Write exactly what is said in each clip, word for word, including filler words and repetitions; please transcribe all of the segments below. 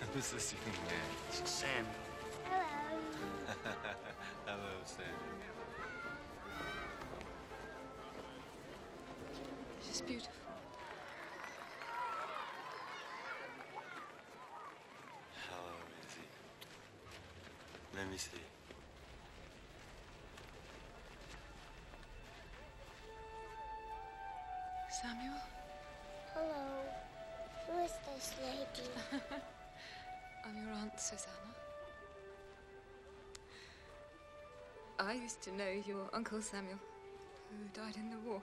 Who's this young man? This is Samuel. Hello. Hello, Samuel. She's beautiful. How is he? Let me see. Samuel? Hello. Who is this lady? I'm your Aunt Susannah. I used to know your Uncle Samuel, who died in the war.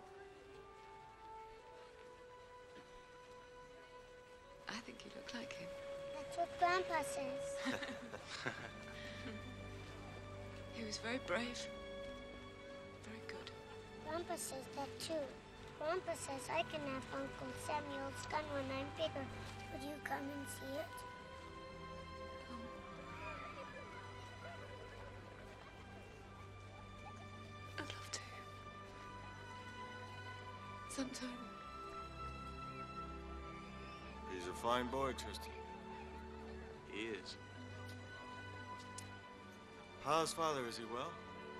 I think you look like him. That's what Grandpa says. He was very brave. Very good. Grandpa says that too. Grandpa says I can have Uncle Samuel's gun when I'm bigger. Would you come and see it? Um, I'd love to. Sometime. He's a fine boy, Tristan. He is. How's father? Is he well?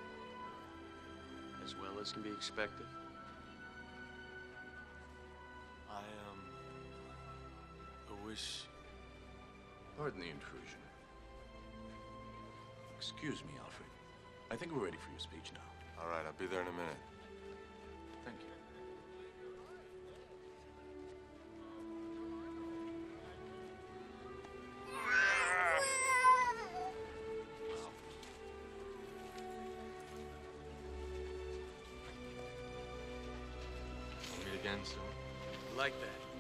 As well as can be expected. I, um... I wish... Pardon the intrusion. Excuse me, Alfred. I think we're ready for your speech now. All right, I'll be there in a minute. Thank you. We'll meet again soon. Like that.